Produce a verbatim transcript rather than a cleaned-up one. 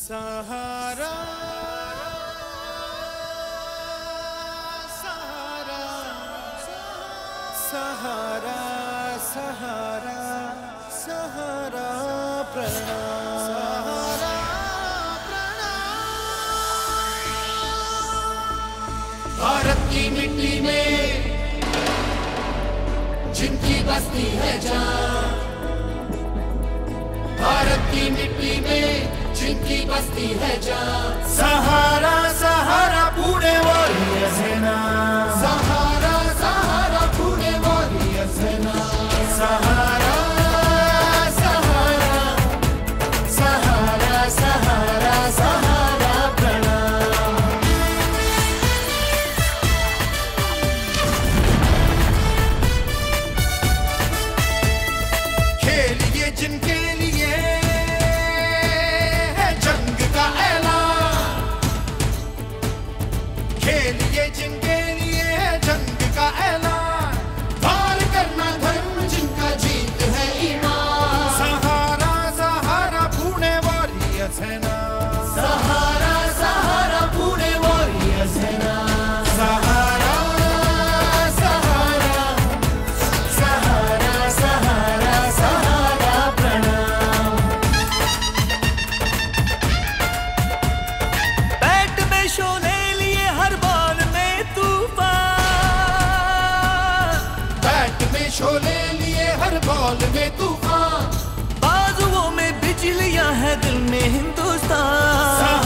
सहारा सहारा सहारा सहारा सहारा प्रणाम सहारा प्रणाम। भारत की मिट्टी में जिनकी बसती है जान, भारत की मिट्टी में जिनकी बसती है जान। सहारा सहारा पुणे वॉरियर्स है नाम, सहारा सहारा पुणे वॉरियर्स है नाम। सहारा सहारा सहारा सहारा सहारा प्रणाम। खेलिए जिनके लिए है जंग का ऐलान, खेलिए जिनके लिए है जंग का ऐलान। वार करना धर्म जिनका जीत है ईमान। सहारा सहारा पुणे वॉरियर्स है नाम, सहारा सहारा पुणे वॉरियर्स है नाम। सहारा सहारा सहारा सहारा सहारा प्रणाम। बैट में शोले लिए हर बॉल में तूफान, बैट में शोले लिए हर बॉल में तूफान। बाजुओं में बिजलियां है दिल में हिंदुस्तान।